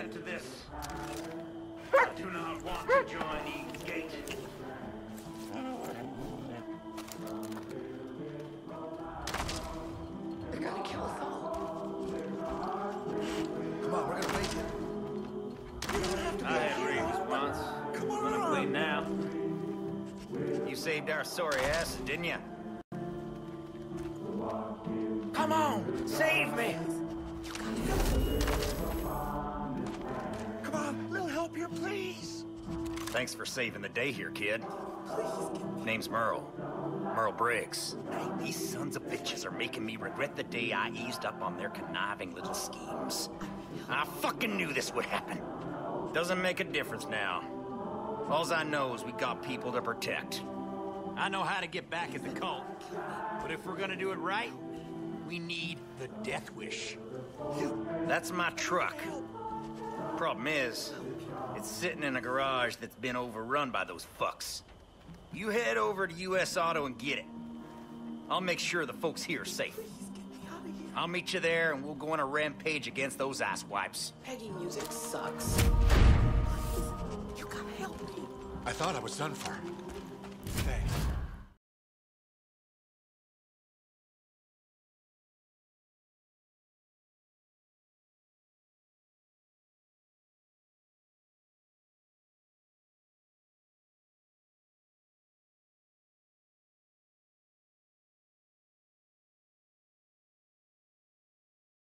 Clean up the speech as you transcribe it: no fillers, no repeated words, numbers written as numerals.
consent to this. I do not want to join Eden's Gate. They're gonna kill us all. Come on, we're gonna wait here. You don't have to be I had rabies once. Come on. I'm clean now. You saved our sorry asses, didn't you? Come on, save me! Come on, little help here, please. Thanks for saving the day here, kid. Please. Name's Merle. Merle Briggs. These sons of bitches are making me regret the day I eased up on their conniving little schemes. I fucking knew this would happen. Doesn't make a difference now. Alls I know is we got people to protect. I know how to get back at the cult. But if we're gonna do it right, we need the Death Wish. That's my truck. Problem is, it's sitting in a garage that's been overrun by those fucks. You head over to US Auto and get it. I'll make sure the folks here are safe. I'll meet you there and we'll go on a rampage against those asswipes. Peggy music sucks. You gotta help me. I thought I was done for.